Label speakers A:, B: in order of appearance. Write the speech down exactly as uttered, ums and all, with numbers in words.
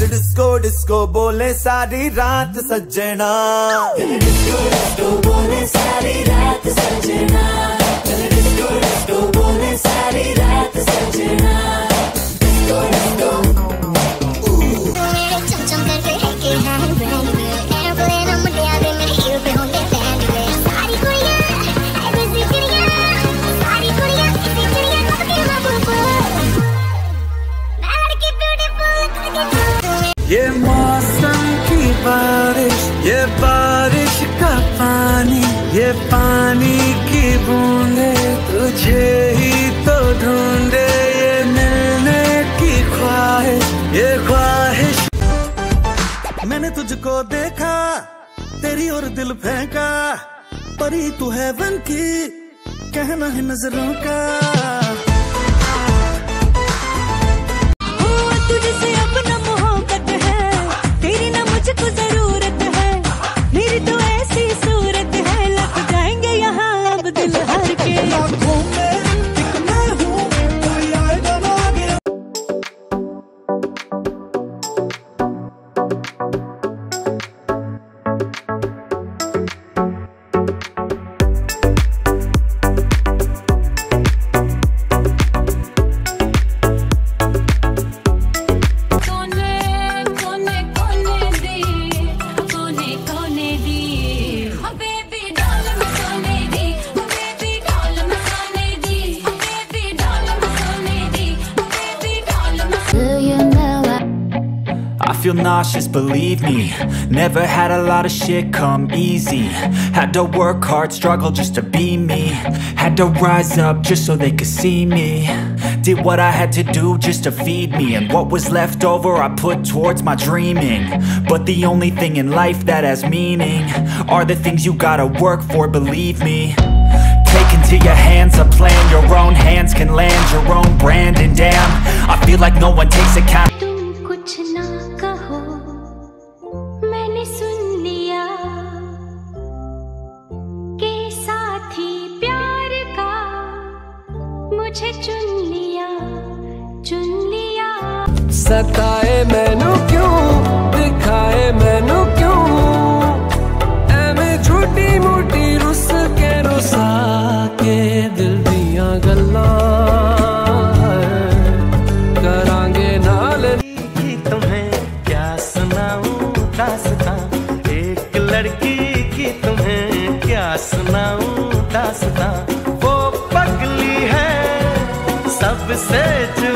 A: Disco disco बोले सारी रात सजना,
B: डिस्को डिस्को बोले सारी रात सजना, डिस्को डिस्को बोले सारी रात सजना, डिस्को डिस्को। मेरे चमचम करके है के हैं एयरप्लेन हम मुंडे आवे मेरे हीरो पे होंगे बैंड वे। सारी कुड़ियां ऐसे चिड़ियां, सारी कुड़ियां ऐसी चिड़ियां कब के बाबू मैं लड़की ब्यूटीफुल।
A: ये मौसम की बारिश, ये बारिश का पानी, ये पानी की बूंदे तुझे ही तो ढूंढे, ये मिलने की ख्वाहिश, ये ख्वाहिश। मैंने तुझको देखा तेरी और दिल फेंका, परी तू है वन की कहना है नजरों का।
C: तुझसे अपना मोहब्बत है, तेरी ना मुझको जरूरत है, मेरी तो ऐसी सूरत है, लग जाएंगे यहाँ अब दिल हार के।
D: I feel nauseous, believe me. Never had a lot of shit come easy. Had to work hard, struggle just to be me. Had to rise up just so they could see me. Did what I had to do just to feed me, and what was left over I put towards my dreaming. But the only thing in life that has meaning are the things you gotta work for, believe me. Take into your hands a plan, your own hands can land your own brand. And damn, I feel like no one takes account.
C: कुछ ना कहो मैंने सुन लिया के साथी प्यार का मुझे चुन लिया, चुन लिया।
A: सताए मैनू क्यों, दिखाए मैनू क्यों, एवें छोटी मोटी रुस के रुसा के दिल दियां गल्लां करांगे नाल। तुम्हें क्या सुनाऊं दास्तां, एक लड़की की तुम्हें क्या सुनाऊं दास्तां, वो पगली है सबसे जुदा।